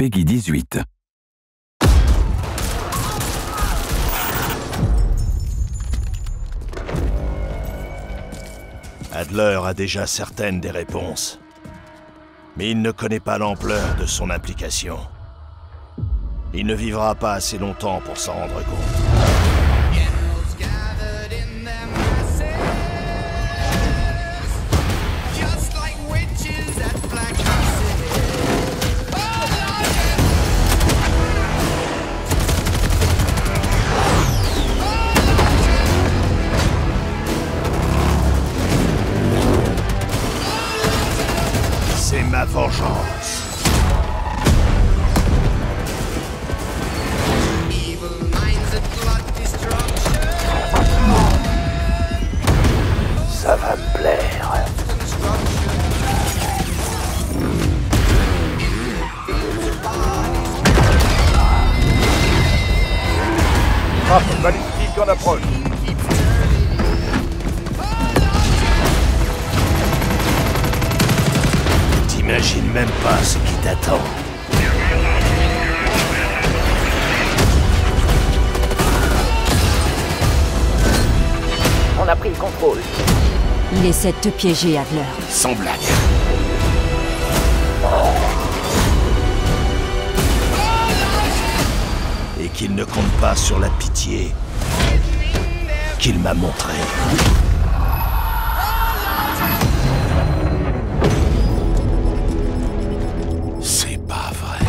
Peggy 18. Adler a déjà certaines des réponses. Mais il ne connaît pas l'ampleur de son implication. Il ne vivra pas assez longtemps pour s'en rendre compte. C'est ma vengeance. Ça va me plaire. Frappe balistique en approche. T'imagines même pas ce qui t'attend. On a pris le contrôle. Il essaie de te piéger, Adler. Sans blague. Et qu'il ne compte pas sur la pitié qu'il m'a montrée. C'est pas vrai.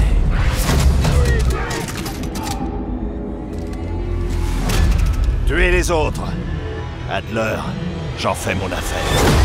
Tuez les autres. Adler, j'en fais mon affaire.